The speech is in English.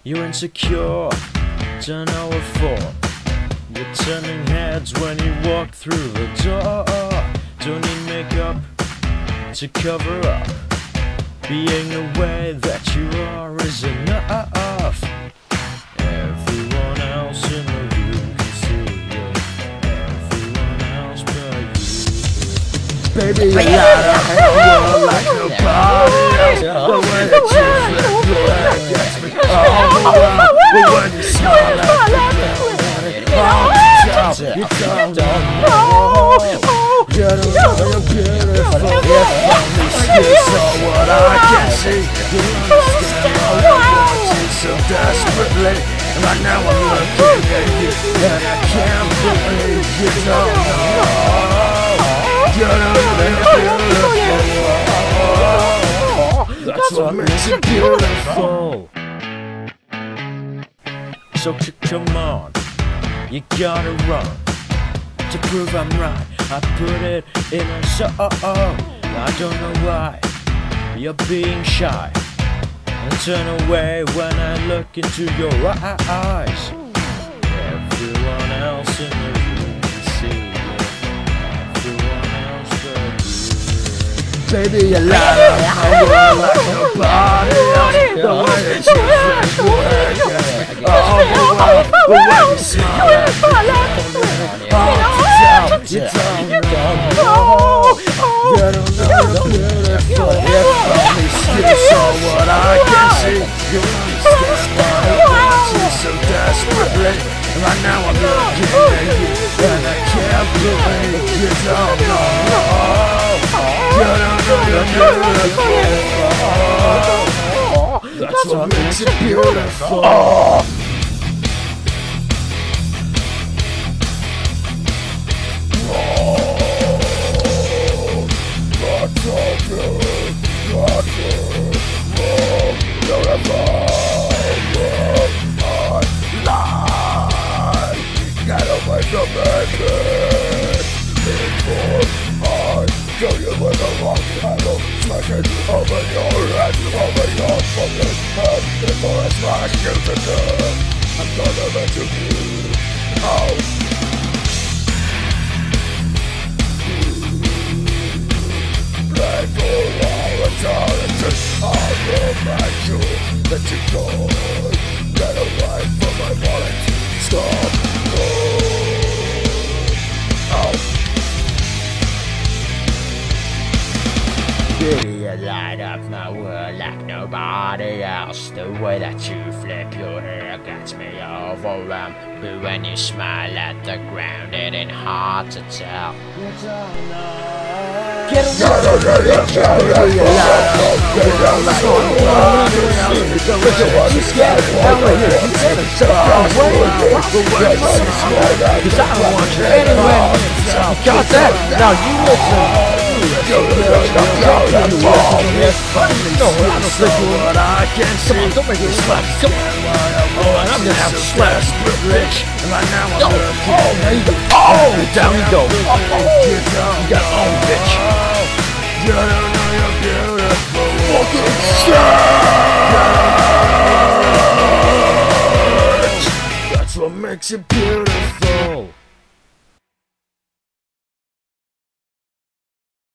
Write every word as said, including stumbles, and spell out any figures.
You're insecure, don't know what for. You're turning heads when you walk through the door. Don't need makeup to cover up. Being the way that you are is enough. Everyone else in the room can see you. Everyone else but you. Baby, you light up the world like nobody else. The way that you flip your head gets me all the while. But when you smile at me, all the time, you don't know. You don't know you're beautiful. If only you saw what I can see, you understand why I want you so desperately. And right now I'm looking at you, and I can't believe you don't know. You don't know you're beautiful. That's what makes you beautiful. So come on, you gotta run to prove I'm right. I put it in a song. I don't know why you're being shy and turn away when I look into your eyes. Everyone else in the room can see you. Everyone else but you. Baby, you light up my world like nobody else. The way that you flash your head gets me all the while. But when you smile at me, you don't know. You don't know you're beautiful. If only you saw what I can see, you understand why I want you so desperately. And right now I'm looking at you, and I can't believe you don't know. You don't know you're beautiful. That's what makes it beautiful. Get away from me, before I kill you with a long handle, smash it over your head, over your fucking head. Before I smash you to death, I'm gonna let you be. Oh. Play for all eternity, I will make you let you go. Get away from my wallet, stop. Baby, you light up my world like nobody else. The way that you flip your hair gets me overwhelmed. But when you smile at the ground, it ain't hard to tell. You don't know. Get away from me, you light up my world like nobody else. The way that you scared me, that way you said it so far away. But when you smile, cause I don't want you anywhere near yourself. You got that? Now you listen. You listen, you listen, you listen. No, I don't think you what I can see. Come on, don't make me slap. Come on. Oh, and I'm gonna have to slap. Rich. And right now I'm gonna oh, there you go. Oh, down you go. Oh, you got own, bitch. You don't know you're beautiful. Fucking shit. That's what makes it beautiful.